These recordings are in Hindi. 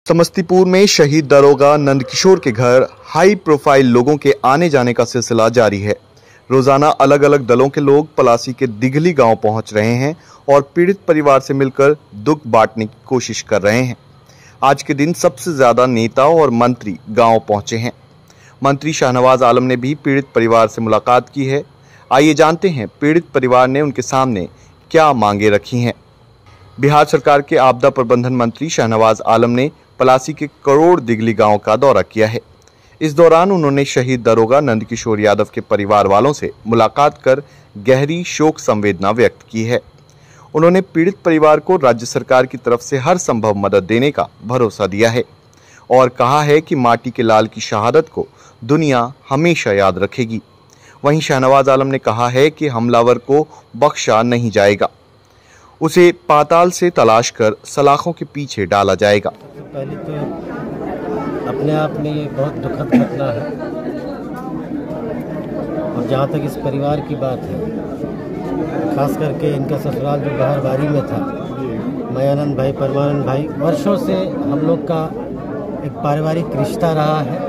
समस्तीपुर में शहीद दरोगा नंदकिशोर के घर हाई प्रोफाइल लोगों के आने जाने का सिलसिला जारी है। रोजाना अलग अलग दलों के लोग पलासी के दिघली गांव पहुंच रहे हैं और पीड़ित परिवार से मिलकर दुख बांटने की कोशिश कर रहे हैं। आज के दिन सबसे ज्यादा नेता और मंत्री गांव पहुंचे हैं। मंत्री शाहनवाज आलम ने भी पीड़ित परिवार से मुलाकात की है। आइए जानते हैं पीड़ित परिवार ने उनके सामने क्या मांगे रखी हैं। बिहार सरकार के आपदा प्रबंधन मंत्री शाहनवाज आलम ने पलासी के करोड़ दिघली गांव का दौरा किया है। इस दौरान उन्होंने शहीद दरोगा नंदकिशोर यादव के परिवार वालों से मुलाकात कर गहरी शोक संवेदना व्यक्त की है। उन्होंने पीड़ित परिवार को राज्य सरकार की तरफ से हर संभव मदद देने का भरोसा दिया है और कहा है कि माटी के लाल की शहादत को दुनिया हमेशा याद रखेगी। वहीं शाहनवाज आलम ने कहा है कि हमलावर को बख्शा नहीं जाएगा, उसे पाताल से तलाश कर सलाखों के पीछे डाला जाएगा। पहले तो अपने आप में ये बहुत दुखद घटना है और जहाँ तक इस परिवार की बात है, खास करके इनका ससुराल जो बहरबारी में था, मयानंद भाई, परमानंद भाई, वर्षों से हम लोग का एक पारिवारिक रिश्ता रहा है।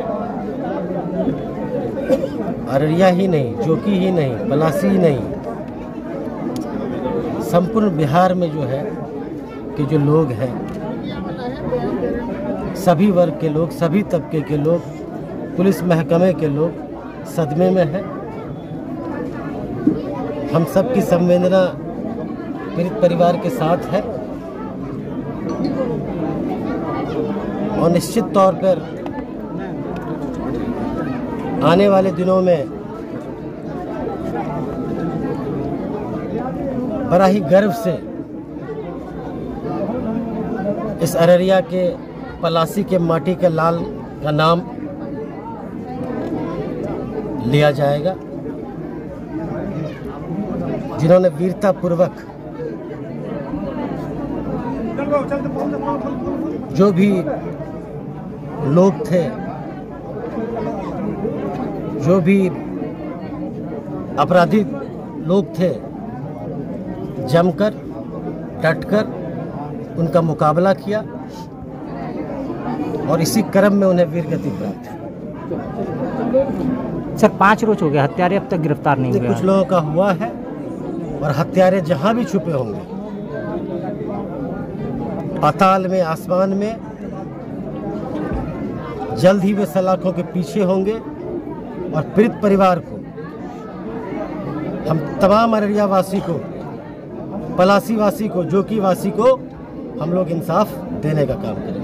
अररिया ही नहीं, जोकी ही नहीं, पलासी ही नहीं, संपूर्ण बिहार में जो है कि जो लोग हैं, सभी वर्ग के लोग, सभी तबके के लोग, पुलिस महकमे के लोग सदमे में हैं। हम सब की संवेदना पीड़ित परिवार के साथ है और निश्चित तौर पर आने वाले दिनों में बड़ा ही गर्व से इस अररिया के पलासी के माटी के लाल का नाम लिया जाएगा, जिन्होंने वीरता पूर्वक जो भी लोग थे, जो भी अपराधी लोग थे, जमकर डटकर उनका मुकाबला किया और इसी क्रम में उन्हें वीरगति प्राप्त है। सर 5 रोज हो गए, हत्यारे अब तक गिरफ्तार नहीं हुए। कुछ लोगों का हुआ है और हत्यारे जहां भी छुपे होंगे, पाताल में, आसमान में, जल्द ही वे सलाखों के पीछे होंगे और पीड़ित परिवार को, हम तमाम अररिया वासी को, पलासी वासी को, जोकी वासी को हम लोग इंसाफ देने का काम करें।